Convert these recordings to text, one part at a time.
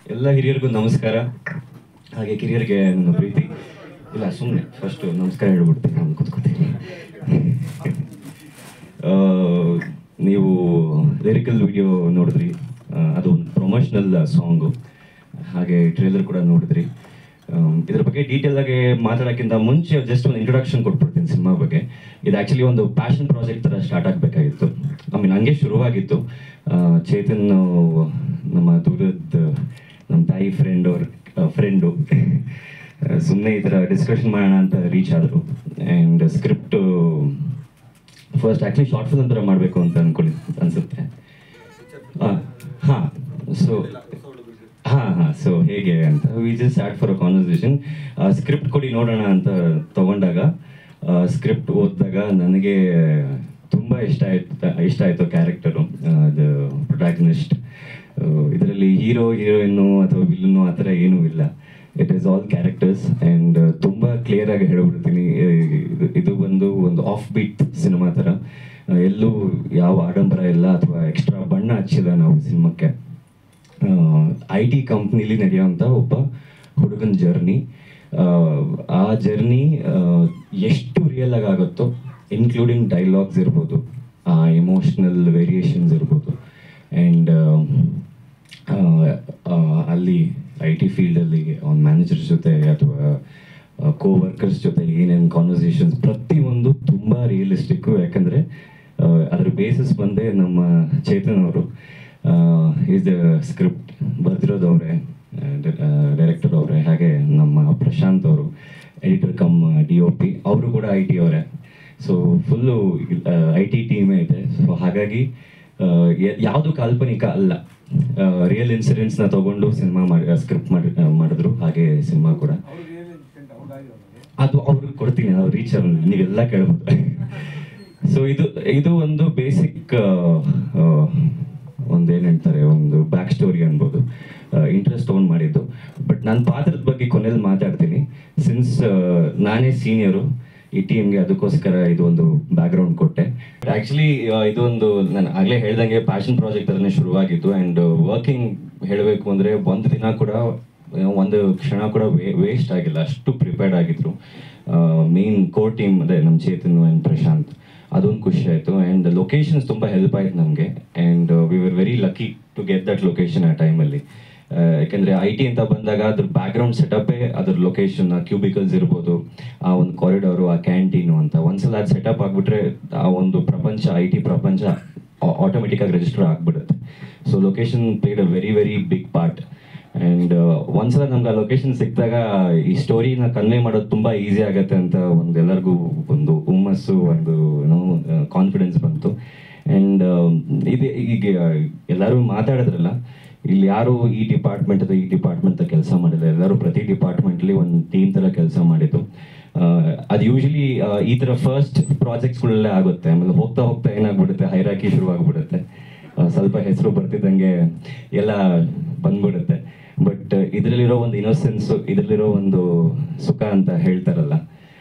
ಎಲ್ಲ ಹಿರಿಯರಿಗೂ ನಮಸ್ಕಾರ. ಹಾಗೆ ಕಿರಿಯರಿಗೆ ನನ್ನ ಪ್ರೀತಿ. ಇಲ್ಲ ಸುಮ್ಮನೆ ಫಸ್ಟು ನಮಸ್ಕಾರ ಹೇಳ್ಬಿಡ್ತೀನಿ, ನಾನು ಕೂತ್ಕೋತೀನಿ. ನೀವು ಲಿರಿಕಲ್ ವಿಡಿಯೋ ನೋಡಿದ್ರಿ, ಅದು ಒಂದು ಪ್ರೊಮೋಷನಲ್ ಸಾಂಗು. ಹಾಗೆ ಟ್ರೇಲರ್ ಕೂಡ ನೋಡಿದ್ರಿ. ಇದ್ರ ಬಗ್ಗೆ ಡೀಟೇಲ್ ಆಗಿ ಮಾತಾಡೋಕ್ಕಿಂತ ಮುಂಚೆ ಜಸ್ಟ್ ಒಂದು ಇಂಟ್ರೊಡಕ್ಷನ್ ಕೊಟ್ಬಿಡ್ತೀನಿ ಸಿನಿಮಾ ಬಗ್ಗೆ. ಇದು ಆ್ಯಕ್ಚುಲಿ ಒಂದು ಪ್ಯಾಷನ್ ಪ್ರಾಜೆಕ್ಟ್ ಥರ ಸ್ಟಾರ್ಟ್ ಆಗಬೇಕಾಗಿತ್ತು. ಹಂಗೆ ಶುರುವಾಗಿತ್ತು. ಚೇತನ್ ನಮ್ಮ ದೂರದ ನಮ್ಮ ತಾಯಿ ಫ್ರೆಂಡು ಸುಮ್ಮನೆ ಈ ಥರ ಡಿಸ್ಕಷನ್ ಮಾಡೋಣ ಅಂತ ರೀಚ್ ಆದರು. And script first actually short film ಥರ ಮಾಡಬೇಕು ಅಂತ ಅನಿಸುತ್ತೆ. ಹಾಂ ಸೊ ಹೇಗೆ ಅಂತ we just start for a conversation. Script ಕೊಡಿ ನೋಡೋಣ ಅಂತ ತಗೊಂಡಾಗ ಸ್ಕ್ರಿಪ್ಟ್ ಓದಿದಾಗ ನನಗೆ ತುಂಬ ಇಷ್ಟ ಆಯಿತು ಕ್ಯಾರೆಕ್ಟರು, ದ ಪ್ರೊಟ್ಯಾಗನಿಸ್ಟ್. ಇದರಲ್ಲಿ ಹೀರೋಯಿನ್ನು ಅಥವಾ ವಿಲ್ಲನ್ನು ಆ ಥರ ಏನೂ ಇಲ್ಲ. It is all characters. And ತುಂಬ ಕ್ಲಿಯರಾಗಿ ಹೇಳ್ಬಿಡ್ತೀನಿ, ಇದು ಒಂದು ಆಫ್ ಬೀಟ್ ಸಿನಿಮಾ ಥರ. ಎಲ್ಲೂ ಯಾವ ಆಡಂಬರ ಇಲ್ಲ ಅಥವಾ ಎಕ್ಸ್ಟ್ರಾ ಬಣ್ಣ ಹಚ್ಚಿಲ್ಲ ನಾವು ಸಿನಿಮಾಕ್ಕೆ. IT ಕಂಪ್ನಿಲಿ ನಡೆಯೋಂಥ ಒಬ್ಬ ಹುಡುಗನ ಜರ್ನಿ. ಆ ಜರ್ನಿ ಎಷ್ಟು ರಿಯಲ್ ಆಗುತ್ತೋ, ಇನ್ಕ್ಲೂಡಿಂಗ್ ಡೈಲಾಗ್ಸ್ ಇರ್ಬೋದು, ಆ ಎಮೋಷ್ನಲ್ ವೇರಿಯೇಷನ್ಸ್ ಇರ್ಬೋದು. ಆ್ಯಂಡ್ ಅಲ್ಲಿ IT ಫೀಲ್ಡಲ್ಲಿ ಅವ್ನ ಮ್ಯಾನೇಜರ್ಸ್ ಜೊತೆ ಅಥವಾ ಕೋವರ್ಕರ್ಸ್ ಜೊತೆ ಏನೇನು ಕಾನ್ವರ್ಸೇಷನ್ಸ್ ಪ್ರತಿಯೊಂದು ತುಂಬ ರಿಯಲಿಸ್ಟಿಕ್ಕು. ಯಾಕಂದರೆ ಅದ್ರ ಬೇಸಿಸ್ ಬಂದೇ ನಮ್ಮ ಚೇತನ್ ಅವರು ಈಸ್ ದ ಸ್ಕ್ರಿಪ್ಟ್ ಬರೆದಿರೋದು ಅವರೇ, ಡೈರೆಕ್ಟರ್ ಅವರೇ. ಹಾಗೆ ನಮ್ಮ ಪ್ರಶಾಂತ್ ಅವರು ಎಡಿಟರ್ ಕಮ್ DOP, ಅವರು ಕೂಡ IT ಅವರೇ. ಸೊ ಫುಲ್ಲು IT ಟೀಮೇ ಇದೆ. ಸೊ ಹಾಗಾಗಿ ಯಾವುದು ಕಾಲ್ಪನಿಕ ಅಲ್ಲ, ರಿಯಲ್ ಇನ್ಸಿಡೆಂಟ್ಸ್ನ ತಗೊಂಡು ಸಿನಿಮಾ ಸ್ಕ್ರಿಪ್ಟ್ ಮಾಡಿದ್ರು. ಹಾಗೆ ಸಿನಿಮಾ ಕೂಡ ಅದು ಅವ್ರಿಗೆ ಕೊಡ್ತೀನಿ, ನಾವು ರೀಚ್ ನೀವೆಲ್ಲ ಕೇಳ್ಬೋದು. ಸೊ ಇದು ಒಂದು ಬೇಸಿಕ್ ಒಂದೇನು ಹೇಳ್ತಾರೆ, ಒಂದು ಬ್ಯಾಕ್ ಸ್ಟೋರಿ ಅನ್ಬೋದು. ಇಂಟ್ರೆಸ್ಟ್ ತೊಗೊಂಡು ಮಾಡಿದ್ದು. ಬಟ್ ನಾನು ಪಾತ್ರದ ಬಗ್ಗೆ ಕೊನೆಯಲ್ಲಿ ಮಾತಾಡ್ತೀನಿ. ಸಿನ್ಸ್ ನಾನೇ ಸೀನಿಯರು ಈ ಟೀಮ್ಗೆ, ಅದಕ್ಕೋಸ್ಕರ ಇದು ಒಂದು ಬ್ಯಾಕ್ಗ್ರೌಂಡ್ ಕೊಟ್ಟೆ. ಆ್ಯಕ್ಚುಲಿ ಇದೊಂದು ನಾನು ಆಗಲೇ ಹೇಳ್ದಂಗೆ ಪ್ಯಾಷನ್ ಪ್ರಾಜೆಕ್ಟ್ ಅದನ್ನೇ ಶುರುವಾಗಿತ್ತು. ಆ್ಯಂಡ್ ವರ್ಕಿಂಗ್ ಹೇಳಬೇಕು ಅಂದರೆ ಒಂದು ದಿನ ಕೂಡ, ಒಂದು ಕ್ಷಣ ಕೂಡ ವೇಸ್ಟ್ ಆಗಿಲ್ಲ, ಅಷ್ಟು ಪ್ರಿಪೇರ್ಡ್ ಆಗಿದ್ರು. ಮೇನ್ ಕೋರ್ ಟೀಮ್ ಅದೇ ನಮ್ಮ ಚೇತನ್ ಆ್ಯಂಡ್ ಪ್ರಶಾಂತ್, ಅದೊಂದು ಖುಷಿ ಆಯಿತು. ಆ್ಯಂಡ್ ಲೊಕೇಶನ್ಸ್ ತುಂಬ ಹೆಲ್ಪ್ ಆಯ್ತು ನಮಗೆ. And we were very lucky to get that location ಆ ಟೈಮಲ್ಲಿ. ಯಾಕೆಂದರೆ IT ಅಂತ ಬಂದಾಗ ಅದ್ರ ಬ್ಯಾಕ್ಗ್ರೌಂಡ್ ಸೆಟಪ್ಪೇ ಅದ್ರ ಲೊಕೇಶನ್, ಕ್ಯೂಬಿಕಲ್ಸ್ ಇರ್ಬೋದು, ಆ ಒಂದು ಕಾರಿಡಾರು, ಆ ಕ್ಯಾಂಟೀನು ಅಂತ ಒಂದ್ಸಲ ಅದು ಸೆಟಪ್ ಆಗಿಬಿಟ್ರೆ ಆ ಒಂದು ಪ್ರಪಂಚ, IT ಪ್ರಪಂಚ ಆಟೋಮೆಟಿಕ್ಕಾಗಿ ರಿಜಿಸ್ಟರ್ ಆಗಿಬಿಡುತ್ತೆ. So location played a very very big part. And ಒಂದ್ಸಲ ನಮ್ಗೆ ಆ ಲೊಕೇಶನ್ ಸಿಕ್ಕಿದಾಗ ಈ ಸ್ಟೋರಿನ ಕನ್ವೆ ಮಾಡೋದು ತುಂಬ ಈಸಿ ಆಗುತ್ತೆ ಅಂತ ಎಲ್ಲರಿಗೂ ಒಂದು ಹುಮ್ಮಸ್ಸು, ಒಂದು ಕಾನ್ಫಿಡೆನ್ಸ್ ಬಂತು. ಆ್ಯಂಡ್ ಈಗ ಎಲ್ಲರೂ ಮಾತಾಡಿದ್ರಲ್ಲ, ಇಲ್ಲಿ ಯಾರು ಈ ಡಿಪಾರ್ಟ್ಮೆಂಟ್ ಅಥವಾ ಈ ಡಿಪಾರ್ಟ್ಮೆಂಟ್ ಕೆಲಸ ಮಾಡಿಲ್ಲ, ಎಲ್ಲರೂ ಪ್ರತಿ ಡಿಪಾರ್ಟ್ಮೆಂಟ್ಲಿ ಒಂದು ಟೀಮ್ ಥರ ಕೆಲಸ ಮಾಡಿದ್ದು. ಅದು ಯೂಶಲಿ ಈ ಥರ ಫಸ್ಟ್ ಪ್ರಾಜೆಕ್ಟ್ಸ್ಗಳಲ್ಲೇ ಆಗುತ್ತೆ. ಆಮೇಲೆ ಹೋಗ್ತಾ ಹೋಗ್ತಾ ಏನಾಗ್ಬಿಡುತ್ತೆ, ಹೈರಾಕಿ ಶುರುವಾಗ್ಬಿಡುತ್ತೆ. ಸ್ವಲ್ಪ ಹೆಸರು ಬರ್ತಿದ್ದಂಗೆ ಎಲ್ಲ ಬಂದ್ಬಿಡುತ್ತೆ. ಬಟ್ ಇದರಲ್ಲಿರೋ ಒಂದು ಇನ್ನೋಸೆನ್ಸು, ಇದರಲ್ಲಿರೋ ಒಂದು ಸುಖ ಅಂತ ಹೇಳ್ತಾರಲ್ಲ,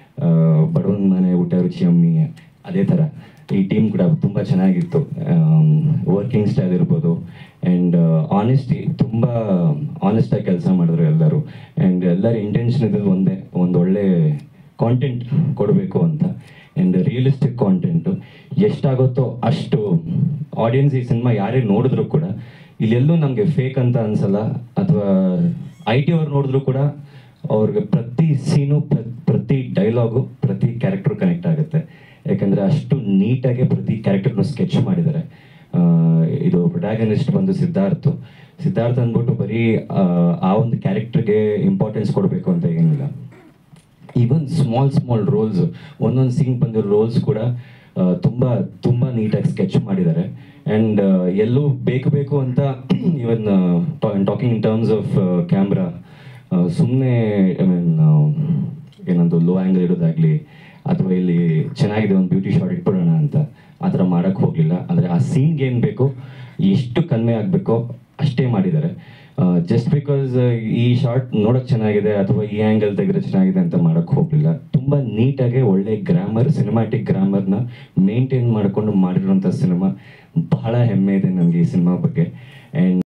ಬಡವನ ಮನೆ ಊಟ ರುಚಿ ಅಮ್ಮಿ, ಅದೇ ಥರ ಈ ಟೀಮ್ ಕೂಡ ತುಂಬ ಚೆನ್ನಾಗಿತ್ತು. ವರ್ಕಿಂಗ್ ಸ್ಟೈಲ್ ಇರ್ಬೋದು, ಆ್ಯಂಡ್ ಆನೆಸ್ಟಿ, ತುಂಬ ಆನೆಸ್ಟಾಗಿ ಕೆಲಸ ಮಾಡಿದ್ರು ಎಲ್ಲರೂ. ಆ್ಯಂಡ್ ಎಲ್ಲರ ಇಂಟೆನ್ಷನ್ ಇದ್ದು ಒಂದೇ, ಒಂದು ಒಳ್ಳೆ ಕಾಂಟೆಂಟ್ ಕೊಡಬೇಕು ಅಂತ. ಆ್ಯಂಡ್ ರಿಯಲಿಸ್ಟಿಕ್ ಕಾಂಟೆಂಟು ಎಷ್ಟಾಗುತ್ತೋ ಅಷ್ಟು ಆಡಿಯನ್ಸ್ ಈ ಸಿನಿಮಾ ಯಾರೇ ನೋಡಿದ್ರು ಕೂಡ ಇಲ್ಲೆಲ್ಲೂ ನಮಗೆ ಫೇಕ್ ಅಂತ ಅನ್ಸಲ್ಲ. ಅಥವಾ IT ಅವ್ರು ನೋಡಿದ್ರು ಕೂಡ ಅವ್ರಿಗೆ ಪ್ರತಿ ಸೀನು, ಪ್ರತಿ ಡೈಲಾಗು, ಪ್ರತಿ ಕ್ಯಾರೆಕ್ಟರ್ ಕನೆಕ್ಟ್ ಆಗುತ್ತೆ. ಯಾಕಂದರೆ ಅಷ್ಟು ನೀಟಾಗಿ ಪ್ರತಿ ಕ್ಯಾರೆಕ್ಟರ್ನು ಸ್ಕೆಚ್ ಮಾಡಿದ್ದಾರೆ. ಇದು ಪ್ರೊಟ್ಯಾಗನಿಸ್ಟ್ ಬಂದು ಸಿದ್ಧಾರ್ಥ ಅಂದ್ಬಿಟ್ಟು ಬರೀ ಆ ಒಂದು ಕ್ಯಾರೆಕ್ಟರ್ಗೆ ಇಂಪಾರ್ಟೆನ್ಸ್ ಕೊಡಬೇಕು ಅಂತ ಏನಿಲ್ಲ. ಈವನ್ ಸ್ಮಾಲ್ ರೋಲ್ಸ್, ಒಂದೊಂದು ಸೀನ್ ಬಂದಿರೋ ರೋಲ್ಸ್ ಕೂಡ ತುಂಬ ನೀಟಾಗಿ ಸ್ಕೆಚ್ ಮಾಡಿದ್ದಾರೆ. ಆ್ಯಂಡ್ ಎಲ್ಲೂ ಬೇಕು ಅಂತ even talking in terms of camera, ಸುಮ್ಮನೆ ಏನಂತ ಲೋ ಆ್ಯಂಗಲ್ ಇಡೋದಾಗಲಿ ಅಥವಾ ಇಲ್ಲಿ ಚೆನ್ನಾಗಿದೆ ಒಂದು ಬ್ಯೂಟಿ ಶಾಟ್ ಇಟ್ಬಿಡೋಣ ಅಂತ ಆ ಥರ ಮಾಡೋಕ್ಕೆ ಹೋಗಲಿಲ್ಲ. ಅಂದರೆ ಆ ಸೀನ್ಗೆ ಏನು ಬೇಕೋ, ಎಷ್ಟು ಕನ್ವೆ ಆಗಬೇಕೋ ಅಷ್ಟೇ ಮಾಡಿದ್ದಾರೆ. ಜಸ್ಟ್ ಬಿಕಾಸ್ ಈ ಶಾರ್ಟ್ ನೋಡೋಕ್ಕೆ ಚೆನ್ನಾಗಿದೆ ಅಥವಾ ಈ ಆ್ಯಂಗಲ್ ತೆಗೆದ್ರೆ ಚೆನ್ನಾಗಿದೆ ಅಂತ ಮಾಡೋಕ್ಕೆ ಹೋಗಲಿಲ್ಲ. ತುಂಬ ನೀಟಾಗಿ ಒಳ್ಳೆ ಗ್ರಾಮರ್, ಸಿನಿಮ್ಯಾಟಿಕ್ ಗ್ರಾಮರ್ನ ಮೇಂಟೈನ್ ಮಾಡಿಕೊಂಡು ಮಾಡಿರೋಂಥ ಸಿನಿಮಾ. ಬಹಳ ಹೆಮ್ಮೆ ಇದೆ ನನಗೆ ಈ ಸಿನಿಮಾ ಬಗ್ಗೆ. ಆ್ಯಂಡ್